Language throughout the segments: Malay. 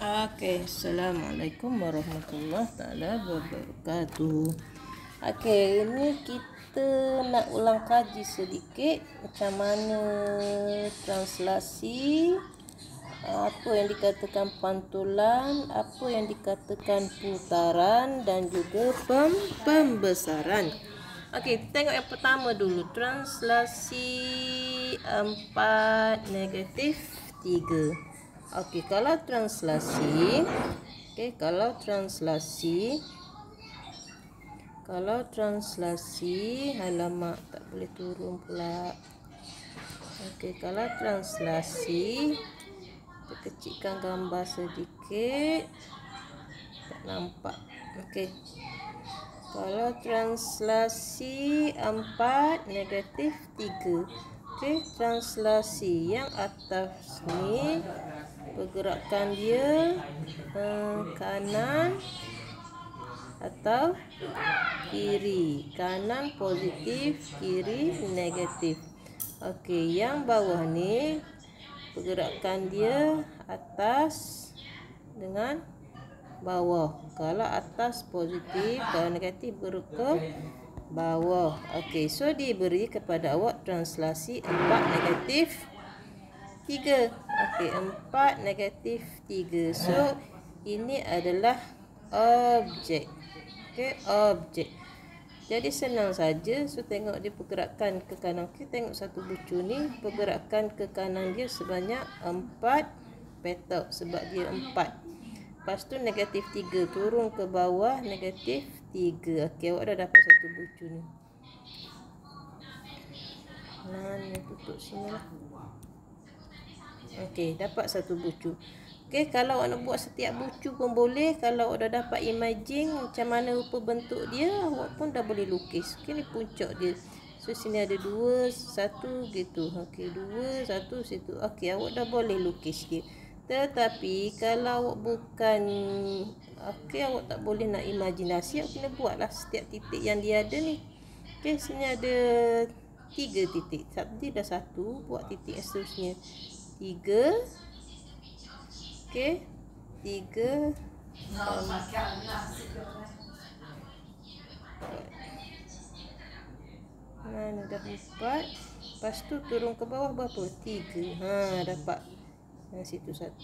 Assalamualaikum warahmatullahi taala wabarakatuh. Ini kita nak ulang kaji sedikit macam mana translasi, apa yang dikatakan pantulan, apa yang dikatakan putaran dan juga pembesaran. Tengok yang pertama dulu, translasi 4 negatif 3. Kalau translasi alamak, tak boleh turun pula. Kalau translasi, kita kecilkan gambar sedikit, tak nampak. Kalau translasi 4 negatif 3. Translasi yang atas ni pergerakan dia kanan atau kiri. Kanan positif, kiri negatif. Yang bawah ni pergerakan dia atas dengan bawah. Kalau atas positif, kalau negatif beruk ke bawah. So diberi kepada awak translasi 4 negatif 3. 4 negatif 3. So ini adalah objek. Objek. Jadi senang saja. So tengok dia pergerakan ke kanan. Tengok satu bucu ni, pergerakan ke kanan dia sebanyak 4 petak sebab dia 4. Lepas tu negatif 3 turun ke bawah negatif 3. Awak dah dapat satu bucu ni. Mana tutup sini lah. Dapat satu bucu. Kalau awak nak buat setiap bucu pun boleh. Kalau awak dah dapat imaging macam mana rupa bentuk dia, awak pun dah boleh lukis. Ni puncak dia. So sini ada 2, 1 gitu. 2, 1 situ. Awak dah boleh lukis dia. Tetapi kalau awak bukan awak tak boleh nak imajinasi, awak kena buatlah setiap titik yang dia ada ni. Sini ada 3 titik. Dia dah 1, buat titik yang seterusnya 3. 3. Mana dah 4. Lepas tu turun ke bawah berapa? 3. Dapat situ 1.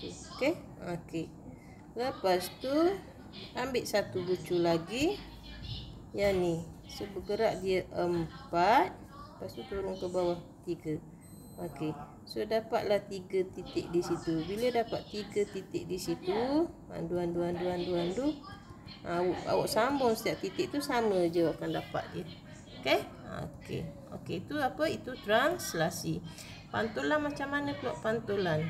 Lepas tu ambil satu bucu lagi yang ni. So bergerak dia 4. Lepas tu turun ke bawah 3. So dapatlah 3 titik di situ. Bila dapat 3 titik di situ, andu. Awak sambung setiap titik tu sama je awak akan dapat dia. Itu apa? Itu translasi. Pantulan macam mana pula pantulan?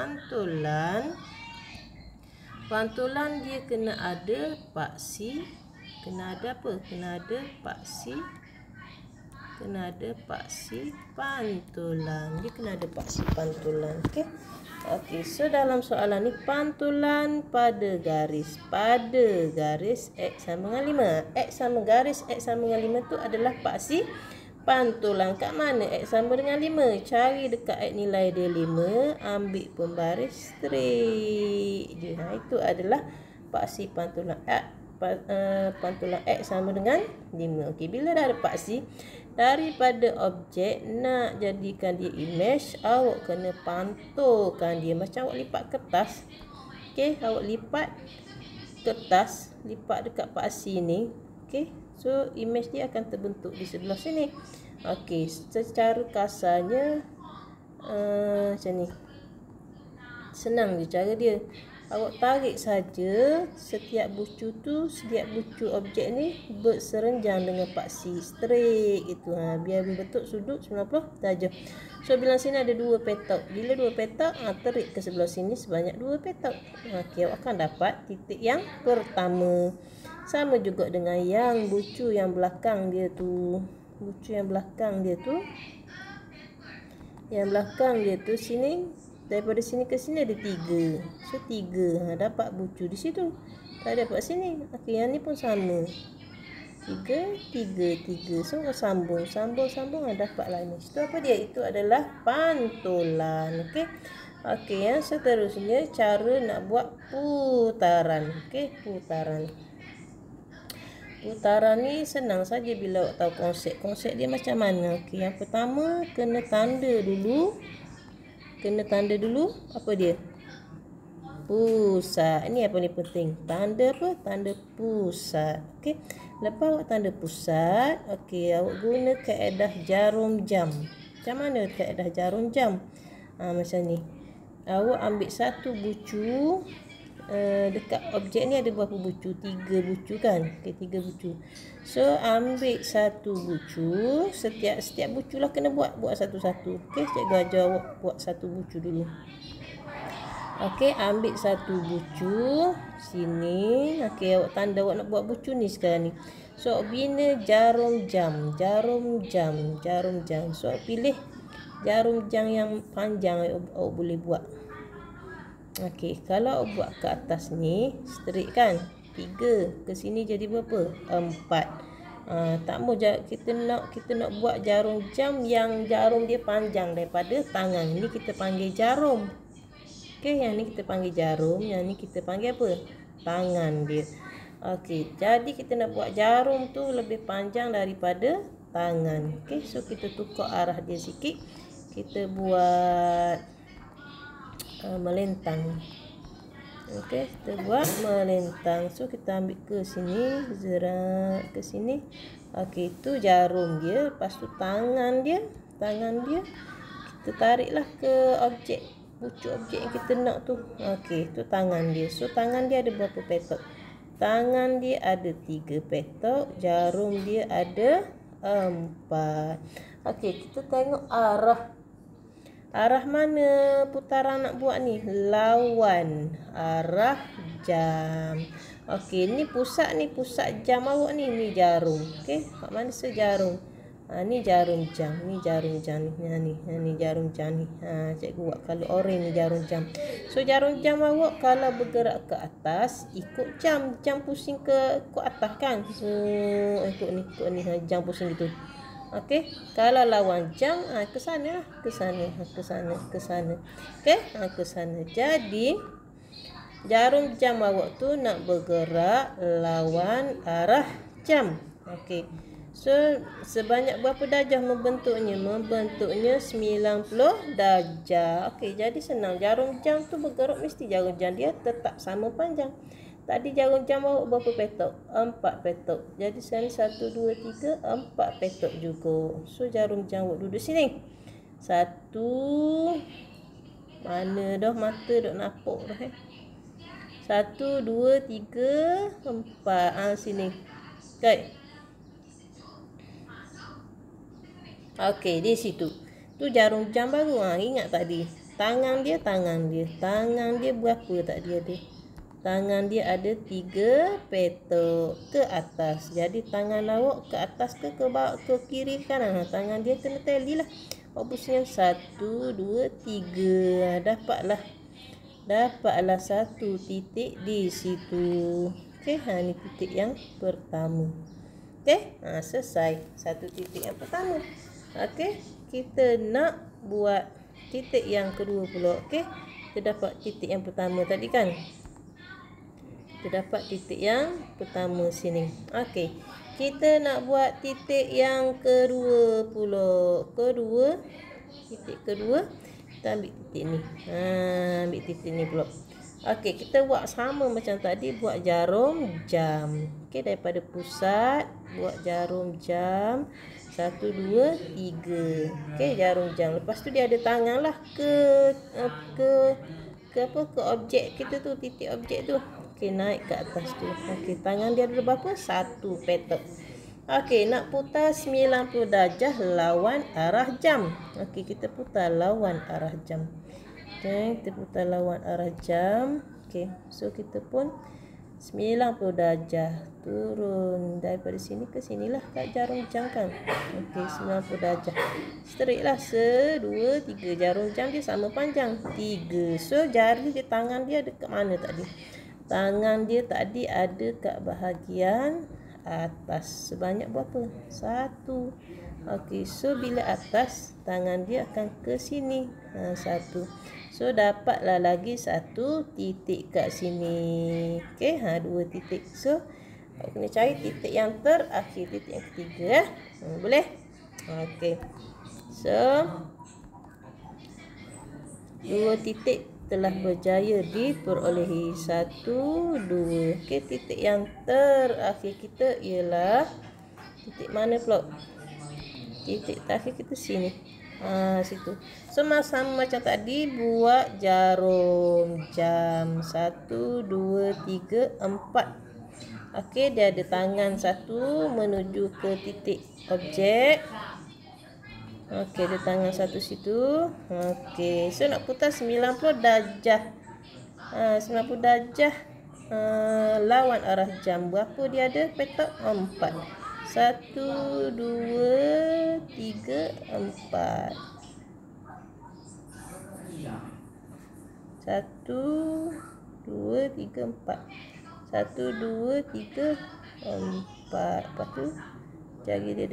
Pantulan dia kena ada paksi. Kena ada apa? Kena ada paksi. Kena ada paksi pantulan. Dia kena ada paksi pantulan. So dalam soalan ni, pantulan pada garis. Pada garis X sama dengan 5. X sama garis X sama dengan 5 tu adalah paksi pantulan. Kat mana X sama dengan 5? Cari dekat X nilai dia 5. Ambil pembaris straight je. Itu adalah paksi pantulan. Pantulan X sama dengan 5. Bila dah ada paksi, daripada objek nak jadikan dia image, awak kena pantulkan dia. Macam awak lipat kertas. Awak lipat kertas, lipat dekat paksi ni. So image dia akan terbentuk di sebelah sini. Secara kasarnya macam ni. Senang je cara dia. Awak tarik saja setiap bucu tu, setiap bucu objek ni berserenjang dengan paksi straight itu. Biar bentuk sudut 90 darjah. So bila sini ada 2 petak. Bila 2 petak, tarik ke sebelah sini sebanyak 2 petak. Awak akan dapat titik yang pertama. Sama juga dengan yang bucu yang belakang dia tu. Bucu yang belakang dia tu. Yang belakang dia tu sini. Daripada sini ke sini ada 3. So 3. Dapat bucu di situ. Tak dapat sini. Yang ni pun sama. 3, 3. So sambung. Dapatlah ni. Itu apa dia? Itu adalah pantulan. Okey, yang seterusnya cara nak buat putaran. Okey, putaran. Putaran ni senang saja bila awak tahu konsep. Konsep dia macam mana? Okey, yang pertama kena tanda dulu. Kena tanda dulu apa dia? Pusat. Ini apa ni penting? Tanda apa? Tanda pusat. Okey. Lepas awak tanda pusat, okey, awak guna kaedah jarum jam. Macam mana kaedah jarum jam? Macam ni. Awak ambil satu bucu. Dekat objek ni ada berapa bucu? 3 bucu kan? Okey, 3 bucu. So ambil satu bucu. Setiap bucu lah kena buat satu-satu. Okey, cikgu ajar awak buat satu bucu dulu. Okey, ambil satu bucu sini. Okey, awak tanda awak nak buat bucu ni sekarang ni. So awak bina jarum jam. So awak pilih jarum jam yang panjang awak boleh buat. Okey, kalau awak buat ke atas ni straight kan? 3 ke sini jadi berapa? 4. Tak mau kita nak buat jarum jam yang jarum dia panjang daripada tangan. Ini kita panggil jarum. Okey, yang ni kita panggil jarum, yang ni kita panggil apa? Tangan dia. Okey, jadi kita nak buat jarum tu lebih panjang daripada tangan. Okey, so kita tukar arah dia sikit. Kita buat melentang. Okey, kita buat melentang. So kita ambil ke sini, zerat ke sini. Okey, itu jarum dia. Lepas tu tangan dia kita tariklah ke bucu objek yang kita nak tu. Okey, tu tangan dia. So tangan dia ada berapa petok? Tangan dia ada 3 petok, jarum dia ada 4. Okey, kita tengok arah. Arah mana putaran nak buat ni? Lawan arah jam. Okey, ni pusat jam awak ni jarum. Okey, kat mana jarum? Ni jarum jam. Ni jarum jam ni. Ni jarum jam ni. Cikgu buat kalau oren ni jarum jam. So jarum jam awak kalau bergerak ke atas ikut jam. Jam pusing ke atas kan? Ikut ni. Jam pusing gitu. Okey, kalau lawan jam ke sana lah. Ke sana. Okey, ke sana. Jadi jarum jam awak tu nak bergerak lawan arah jam. Okey. So sebanyak berapa darjah membentuknya? Membentuknya 90 darjah. Okey, jadi senang. Jarum jam tu bergerak mesti jarum jam dia tetap sama panjang. Tadi jarum jam awak berapa petok? 4 petok. Jadi sekarang 1 2 3 4 petok juga. So jarum jam awak duduk sini. 1 mana dah mata dah nampak dah 1 2 3 4 sini. Okey. Okey, di situ. Tu jarum jam baru. Ingat tadi. Tangan dia berapa tadi ada? Tangan dia ada 3 petok ke atas. Jadi tangan awak ke atas ke bawah, ke kiri kanan. Tangan dia kena tally lah. Awak pusing 1 2 3. Dapatlah satu titik di situ. Okey, ni titik yang pertama. Okey, selesai. Satu titik yang pertama. Okey, kita nak buat titik yang kedua pula. Okey, kita dapat titik yang pertama tadi kan? Kita dapat titik yang pertama sini. Okey, kita nak buat titik yang kedua pula. Titik kedua, kita ambil titik ni. Ambil titik ni pula. Okey, kita buat sama macam tadi, buat jarum jam. Okey, daripada pusat buat jarum jam. 1 2 3. Okey, jarum jam. Lepas tu dia ada tangan lah ke objek kita tu, titik objek tu. Okey, naik ke atas tu. Okey, tangan dia ada berapa? 1 petok. Okey, nak putar 90 darjah lawan arah jam. Okey, kita putar lawan arah jam. Okey, kita putar lawan arah jam. Okey, so kita pun 90 darjah turun daripada sini ke sinilah kat jarum jam kan. Okey, 90 darjah. Straight lah. 1 2 3. Jarum jam dia sama panjang 3. So jari dia, tangan dia ada kat mana tadi? Tangan dia tadi ada kat bahagian atas. Sebanyak berapa? 1. Okey, so bila atas tangan dia akan ke sini. 1. So dapatlah lagi satu titik kat sini. Okey, 2 titik. So awak kena cari titik yang terakhir, titik yang ketiga. Boleh? Okey. So 2 titik telah berjaya diperolehi. 1, 2. Okey, titik yang terakhir kita ialah titik mana pula? Titik terakhir kita sini. Situ. So sama macam tadi, buat jarum jam 1, 2, 3, 4. Okey, dia ada tangan satu menuju ke titik objek. Okey, ada tangan satu situ. Okey, so nak putar 90 darjah. 90 darjah lawan arah jam. Berapa dia ada petak? 4. 1, 2, 3, 4. 1, 2, 3, 4. 1, 2, 3, 4. Lepas tu jari dia ada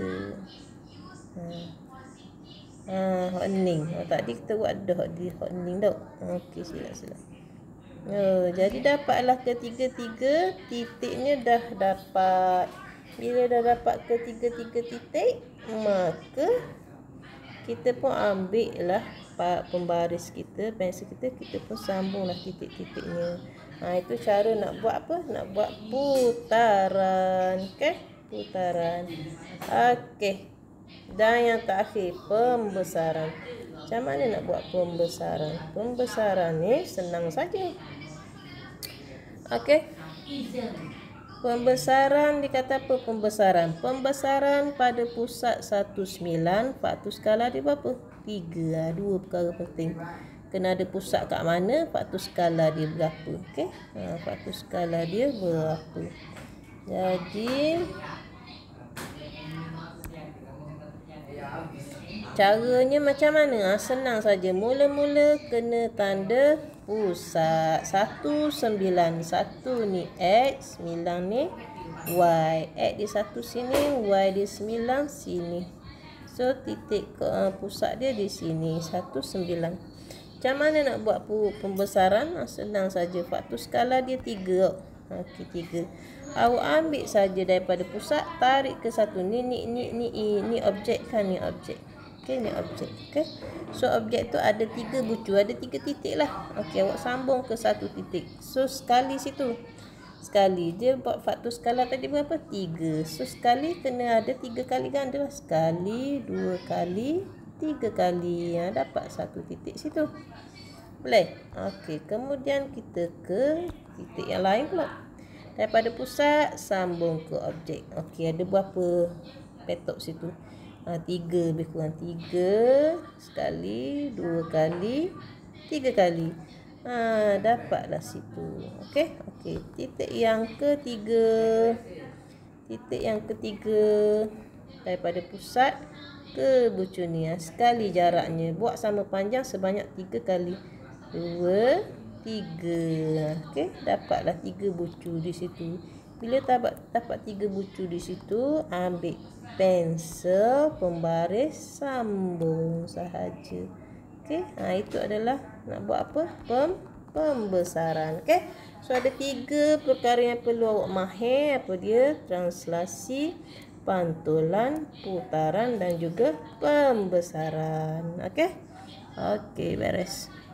hening. Tadi kita buat dah di hening dah. Okey, silap. Jadi dapatlah ketiga-tiga titiknya dah dapat. Bila dah dapat ketiga-tiga titik, maka kita pun ambil lah pembaris kita, pensel kita pun sambunglah titik-titiknya. Itu cara nak buat apa? Nak buat putaran. Okey, putaran. Okey. Dan yang terakhir, pembesaran. Macam mana nak buat pembesaran? Pembesaran ni senang saja. Okey. Pembesaran dikata apa pembesaran? Pembesaran pada pusat 19, faktor skala dia berapa? 3. Dua perkara penting. Kena ada pusat kat mana, faktor skala dia berapa. Okey. Faktor skala dia berapa. Jadi caranya macam mana? Senang saja. Mula-mula kena tanda pusat. 1, 9. 1 ni X, 9 ni Y. X di satu sini, Y di 9 sini. So titik pusat dia di sini, 1, 9. Macam mana nak buat pembesaran? Senang saja. Faktor skala dia 3. Okey, 3. Awak ambil saja daripada pusat, tarik ke satu. Ni objek kan, ni objek. Okey, ni objek. Okey. So objek tu ada 3 bucu, ada 3 titik lah. Okey, awak sambung ke satu titik. So sekali situ. Sekali dia buat faktor skala tadi berapa? 3. So sekali kena ada 3 kali ganda lah. Sekali, 2 kali, 3 kali. Dapat satu titik situ. Boleh? Okey, kemudian kita ke titik yang lain pula. Daripada pusat sambung ke objek. Okey, ada berapa petok situ? 3 lebih kurang 3 sekali, 2 kali, 3 kali. Dapatlah situ. Okey. Okey, titik yang ketiga. Titik yang ketiga daripada pusat ke bucu ni. Sekali jaraknya. Buat sama panjang sebanyak 3 kali. 2, 3. Okey, dapatlah 3 bucu di situ. Bila dapat 3 bucu di situ, ambil pensel, pembaris, sambung sahaja. Okey, itu adalah nak buat apa? Pembesaran. Okey. So ada 3 perkara yang perlu awak mahir. Apa dia? Translasi, pantulan, putaran dan juga pembesaran. Okey. Okey, beres.